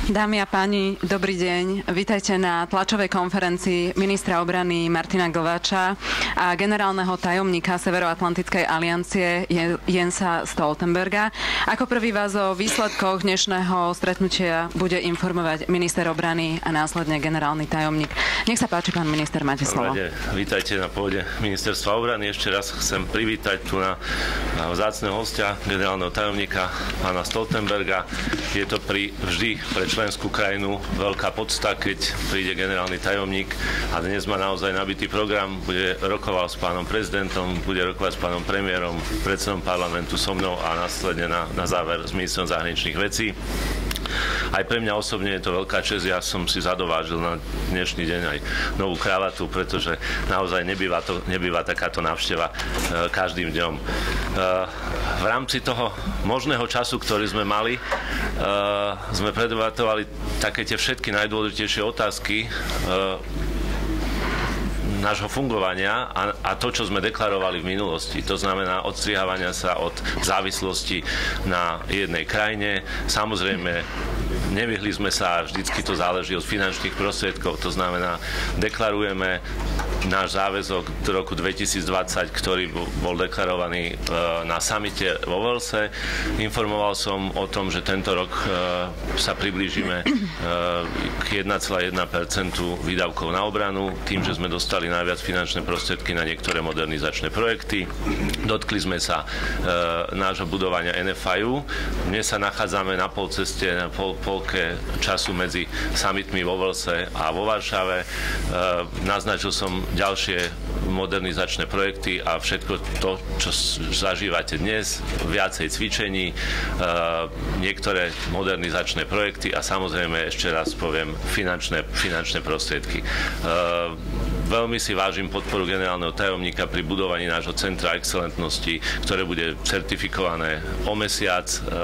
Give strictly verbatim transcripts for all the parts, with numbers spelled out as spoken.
Dámy a páni, dobrý deň. Vítajte na tlačovej konferencii ministra obrany Martina Glváča a generálneho tajomníka Severoatlantickej aliancie Jensa Stoltenberga. Ako prvý vás o výsledkoch dnešného stretnutia bude informovať minister obrany a následne generálny tajomník. Nech sa páči, pán minister, máte slovo. Vítajte na pôde ministerstva obrany. Ešte raz chcem privítať tu na, na vzácneho hostia, generálneho tajomníka pána Stoltenberga. Je to pri vždy pre členskú krajinu veľká podsta, keď príde generálny tajomník, a dnes má naozaj nabitý program. Bude rokoval s pánom prezidentom, bude rokovať s pánom premiérom, predsedom parlamentu, so mnou a následne na, na záver s ministrom zahraničných vecí. Aj pre mňa osobne je to veľká česť. Ja som si zadovážil na dnešný deň aj novú kravatu, pretože naozaj nebýva, to, nebýva takáto návšteva e, každým dňom. E, v rámci toho možného času, ktorý sme mali, e, sme predebatovali také tie všetky najdôležitejšie otázky e, nášho fungovania a, a to, čo sme deklarovali v minulosti. To znamená odstrihávania sa od závislosti na jednej krajine. Samozrejme, nevyhli sme sa, vždycky to záleží od finančných prostriedkov. To znamená, deklarujeme náš záväzok do roku dvetisícdvadsať, ktorý bol deklarovaný e, na samite vo Walese. Informoval som o tom, že tento rok e, sa priblížime e, k jeden celá jeden percent výdavkov na obranu, tým, že sme dostali najviac finančné prostriedky na niektoré modernizačné projekty. Dotkli sme sa e, nášho budovania en ef í ú. Dnes sa nachádzame na polceste, na pol, polke času medzi summitmi vo Walese a vo Varšave. E, naznačil som ďalšie modernizačné projekty a všetko to, čo zažívate dnes, viacej cvičení, e, niektoré modernizačné projekty a samozrejme, ešte raz poviem, finančné, finančné prostriedky. E, Veľmi si vážim podporu generálneho tajomníka pri budovaní nášho centra excelentnosti, ktoré bude certifikované o mesiac.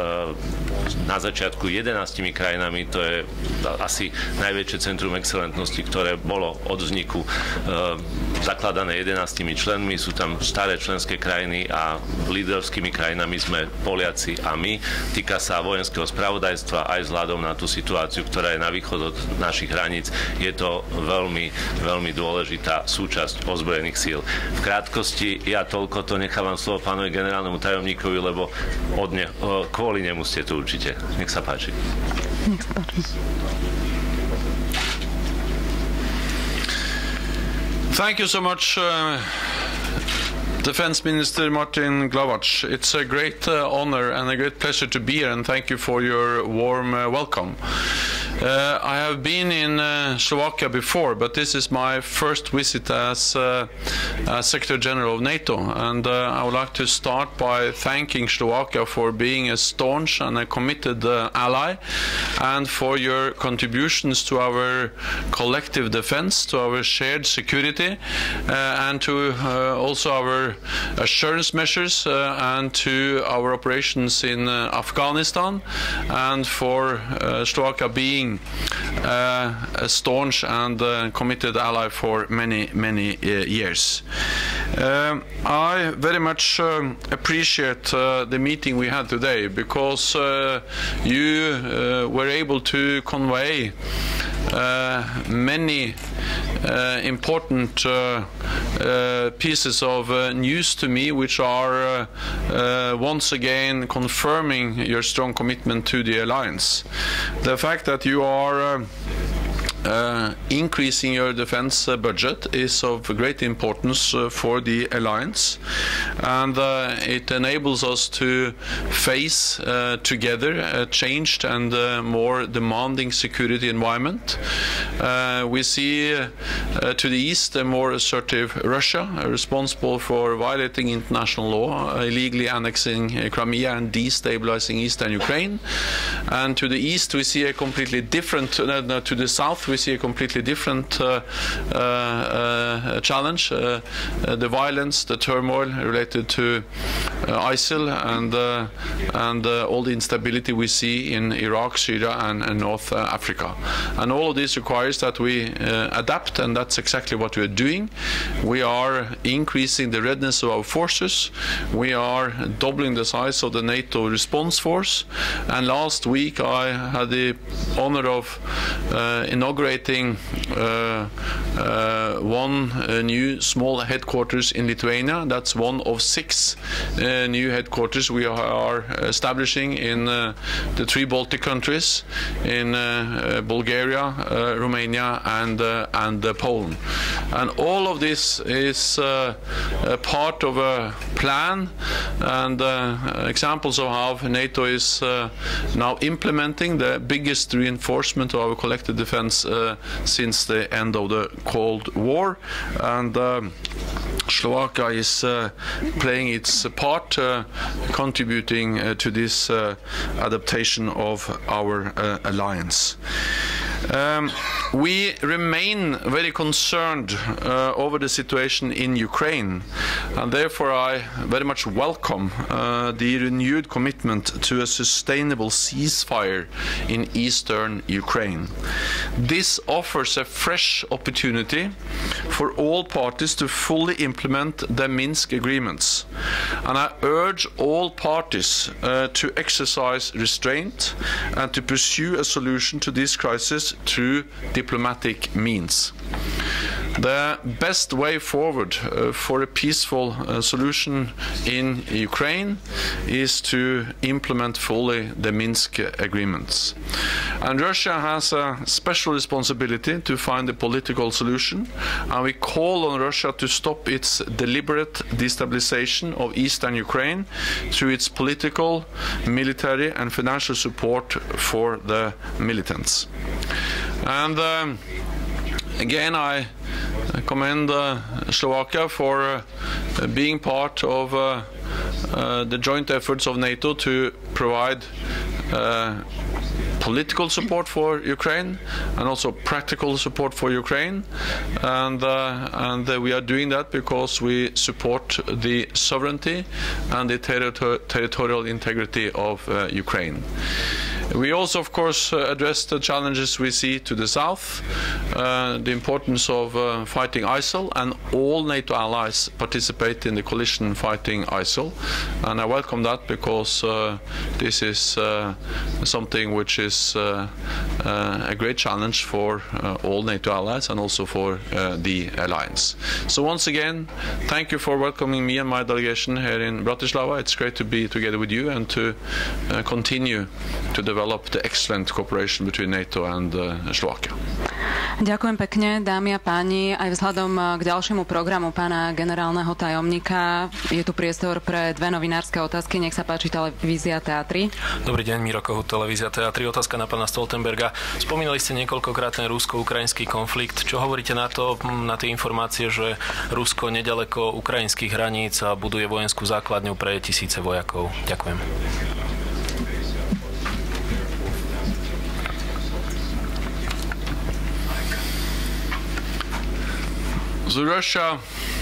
Na začiatku jedenástimi krajinami, to je asi najväčšie centrum excelentnosti, ktoré bolo od vzniku zakladané jedenástimi členmi. Sú tam staré členské krajiny a líderskými krajinami sme Poliaci a my. Týka sa vojenského spravodajstva aj vzhľadom na tú situáciu, ktorá je na východ od našich hraníc. Je to veľmi, veľmi dôležitá súčasť ozbrojených síl. V krátkosti ja toľko to nechávam slovo pánovi generálnemu tajomníkovi, lebo od ne, kvôli nemu ste tu určite. Nech sa páči. Nech sa páči. Thank you so much, uh, Defense Minister Martin Glavac. It's a great uh, honor and a great pleasure to be here, and thank you for your warm uh, welcome. Uh, I have been in uh, Slovakia before, but this is my first visit as, uh, as Secretary General of NATO, and uh, I would like to start by thanking Slovakia for being a staunch and a committed uh, ally, and for your contributions to our collective defense, to our shared security, uh, and to uh, also our assurance measures uh, and to our operations in uh, Afghanistan, and for uh, Slovakia being Uh, a staunch and uh, committed ally for many, many uh, years. Uh, I very much uh, appreciate uh, the meeting we had today, because uh, you uh, were able to convey uh, many uh, important uh, uh, pieces of uh, news to me, which are uh, uh, once again confirming your strong commitment to the alliance. The fact that you are uh, Uh, increasing your defense uh, budget is of great importance uh, for the alliance, and uh, it enables us to face uh, together a changed and uh, more demanding security environment. Uh, we see uh, uh, to the east a more assertive Russia, uh, responsible for violating international law, uh, illegally annexing uh, Crimea and destabilizing eastern Ukraine. And to the east we see a completely different, uh, no, to the south we see a completely different uh, uh, uh, challenge, uh, uh, the violence, the turmoil related to uh, ISIL, and, uh, and uh, all the instability we see in Iraq, Syria and, and North uh, Africa. And all of this requires requires that we uh, adapt, and that's exactly what we are doing. We are increasing the readiness of our forces. We are doubling the size of the NATO response force. And last week I had the honor of uh, inaugurating uh, uh, one uh, new small headquarters in Lithuania. That's one of six uh, new headquarters we are establishing in uh, the three Baltic countries, in uh, uh, Bulgaria, uh, Romania, and uh, and uh, Poland. And all of this is uh, a part of a plan and uh, examples of how NATO is uh, now implementing the biggest reinforcement of our collective defense uh, since the end of the Cold War. And um, Slovakia is uh, playing its part, uh, contributing uh, to this uh, adaptation of our uh, alliance. Um, we remain very concerned uh, over the situation in Ukraine, and therefore I very much welcome uh, the renewed commitment to a sustainable ceasefire in eastern Ukraine. This offers a fresh opportunity for all parties to fully implement the Minsk agreements, and I urge all parties uh, to exercise restraint and to pursue a solution to this crisis through diplomatic means. The best way forward uh, for a peaceful uh, solution in Ukraine is to implement fully the Minsk agreements. And Russia has a special responsibility to find a political solution, and we call on Russia to stop its deliberate destabilization of eastern Ukraine through its political, military and financial support for the militants. And um, again, I commend uh, Slovakia for uh, being part of uh, uh, the joint efforts of NATO to provide uh, political support for Ukraine and also practical support for Ukraine, and uh, and uh, we are doing that because we support the sovereignty and the territor territorial integrity of uh, Ukraine. We also, of course, uh, address the challenges we see to the south, uh, the importance of uh, fighting ISIL, and all NATO allies participate in the coalition fighting ISIL. And I welcome that because uh, this is uh, something which is uh, uh, a great challenge for uh, all NATO allies and also for uh, the alliance. So once again, thank you for welcoming me and my delegation here in Bratislava. It's great to be together with you and to uh, continue to develop the excellent cooperation between NATO and uh, Slovakia. Ďakujem pekne, dámy a páni. Aj vzhľadom k ďalšiemu programu pána generálneho tajomníka je tu priestor pre dve novinárske otázky. Nech sa páči, televízia Teatry. Dobrý deň, Miro Kohut, televízia Teatry. Otázka na pána Stoltenberga. Spomínali ste niekoľkokrát ten rusko-ukrajinský konflikt. Čo hovoríte na to, na tie informácie, že Rusko nedaleko ukrajinských hraníc a buduje vojenskú základňu pre tisíce vojakov? Ďakujem. So Russia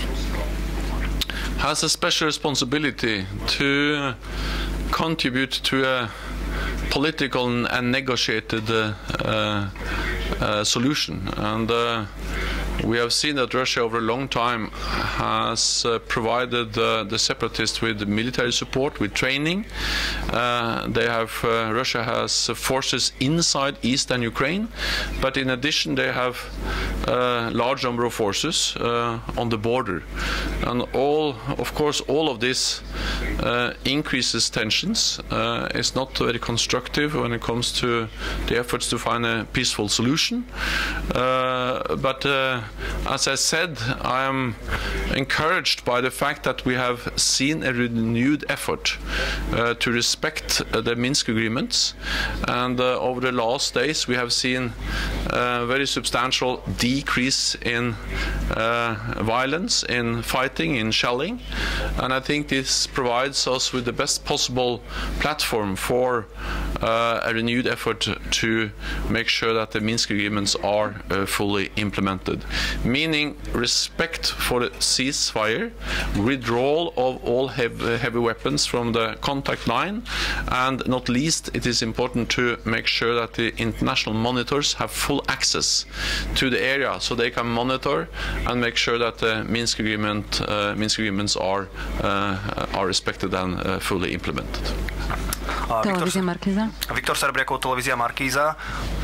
has a special responsibility to contribute to a political and negotiated uh, uh, solution. And uh, we have seen that Russia over a long time has uh, provided uh, the separatists with military support, with training. Uh, they have uh, Russia has forces inside eastern Ukraine, but in addition they have a large number of forces uh, on the border. And all, of course, all of this uh, increases tensions. Uh, it's not very constructive when it comes to the efforts to find a peaceful solution. Uh, but uh, as I said, I am encouraged by the fact that we have seen a renewed effort uh, to respect uh, the Minsk agreements, and uh, over the last days we have seen a very substantial decrease in uh, violence, in fighting, in shelling, and I think this provides us with the best possible platform for uh, a renewed effort to make sure that the Minsk agreements are uh, fully implemented, meaning respect for the ceasefire, withdrawal of all heavy, heavy weapons from the contact line, and not least, it is important to make sure that the international monitors have full access to the area so they can monitor and make sure that the Minsk agreement, uh, Minsk agreements are uh, are respected and uh, fully implemented. Televízia Markíza. Viktor Serbriakov, televízia Markíza.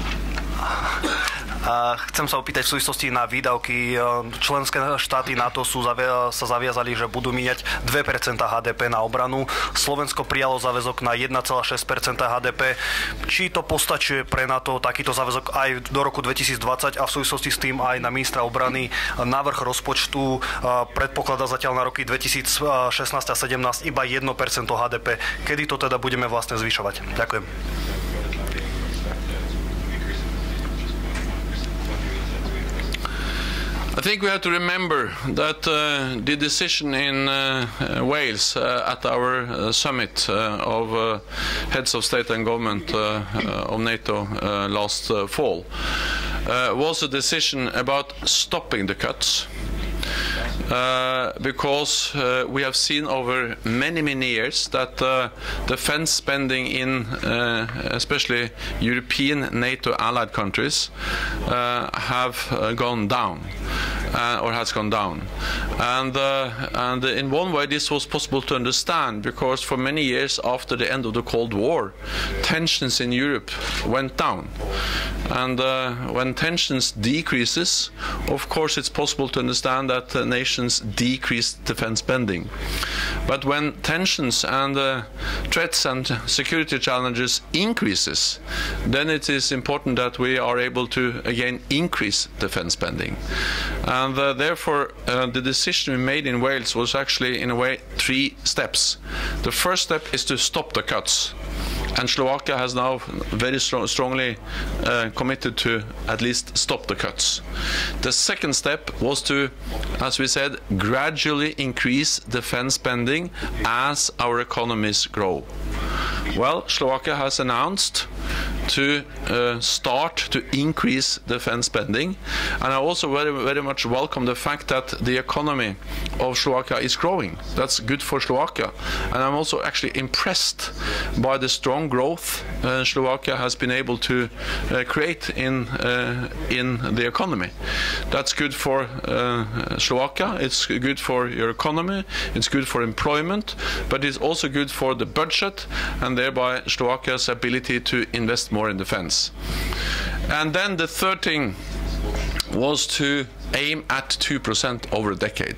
A chcem sa opýtať v súvislosti na výdavky. Členské štáty NATO sú zavia- sa zaviazali, že budú míňať dve percentá há dé pé na obranu. Slovensko prijalo záväzok na jeden celá šesť percenta há dé pé. Či to postačuje pre NATO takýto záväzok aj do roku dvetisícdvadsať a v súvislosti s tým aj na ministra obrany návrh rozpočtu predpokladá zatiaľ na roky dvetisícšestnásť a sedemnásť iba jedno percento há dé pé. Kedy to teda budeme vlastne zvyšovať? Ďakujem. I think we have to remember that uh, the decision in uh, uh, Wales uh, at our uh, summit uh, of uh, heads of state and government uh, uh, of NATO uh, last uh, fall uh, was a decision about stopping the cuts. Uh, because uh, we have seen over many, many years that uh, defense spending in uh, especially European NATO allied countries uh, have uh, gone down. Uh, or has gone down, and uh, and in one way this was possible to understand because for many years after the end of the Cold War, tensions in Europe went down, and uh, when tensions decreases, of course it's possible to understand that uh, nations decrease defense spending. But when tensions and uh, threats and security challenges increases, then it is important that we are able to again increase defense spending. And uh, therefore, uh, the decision we made in Wales was actually, in a way, three steps. The first step is to stop the cuts. And Slovakia has now very strong, strongly uh, committed to at least stop the cuts. The second step was to, as we said, gradually increase defense spending as our economies grow. Well, Slovakia has announced to uh, start to increase defense spending, and I also very, very much welcome the fact that the economy of Slovakia is growing. That's good for Slovakia, and I'm also actually impressed by the strong growth uh, Slovakia has been able to uh, create in uh, in the economy. That's good for uh, Slovakia, it's good for your economy, it's good for employment, but it's also good for the budget and thereby Slovakia's ability to invest more in defense. And then the third thing was to aim at two percent over a decade.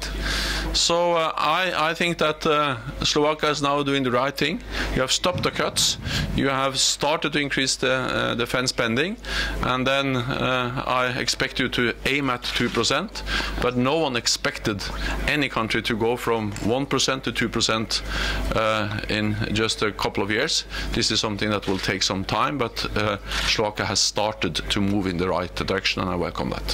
So uh, I, I think that uh, Slovakia is now doing the right thing. You have stopped the cuts, you have started to increase the uh, defense spending, and then uh, I expect you to aim at two percent, but no one expected any country to go from one percent to two percent uh, in just a couple of years. This is something that will take some time, but uh, Slovakia has started to move in the right direction, and I welcome that.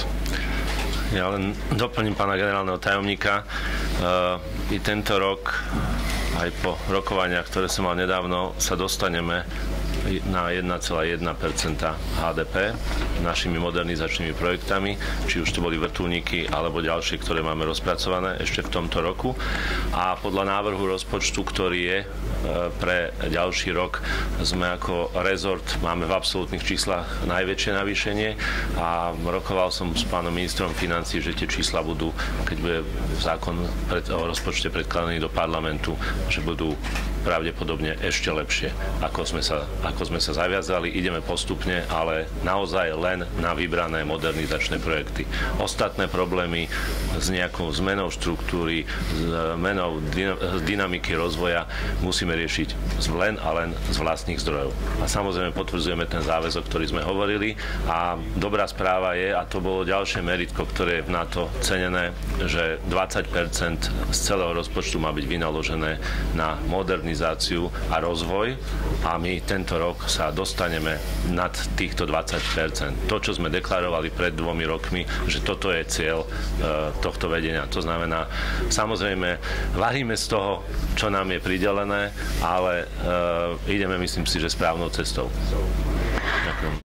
Ja len doplním pána generálneho tajomníka. Uh, I tento rok, aj po rokovaniach, ktoré som mal nedávno, sa dostaneme na jeden celá jeden percenta há dé pé našimi modernizačnými projektami, či už to boli vrtuľníky alebo ďalšie, ktoré máme rozpracované ešte v tomto roku. A podľa návrhu rozpočtu, ktorý je pre ďalší rok, sme ako rezort, máme v absolútnych číslach najväčšie navýšenie a rokoval som s pánom ministrom financií, že tie čísla budú, keď bude zákon pred, o rozpočte predkladaný do parlamentu, že budú pravdepodobne ešte lepšie, ako sme sa, ako sme sa zaviazali. Ideme postupne, ale naozaj len na vybrané modernizačné projekty. Ostatné problémy s nejakou zmenou štruktúry, s zmenou dynamiky rozvoja musíme riešiť len a len z vlastných zdrojov. A samozrejme potvrdzujeme ten záväzok, ktorý sme hovorili. A dobrá správa je, a to bolo ďalšie meritko, ktoré je v NATO cenené, že dvadsať percent z celého rozpočtu má byť vynaložené na modernizáciu modernizáciu a rozvoj a my tento rok sa dostaneme nad týchto dvadsať percent. To, čo sme deklarovali pred dvomi rokmi, že toto je cieľ e, tohto vedenia. To znamená, samozrejme, varíme z toho, čo nám je pridelené, ale e, ideme, myslím si, že správnou cestou. Ďakujem.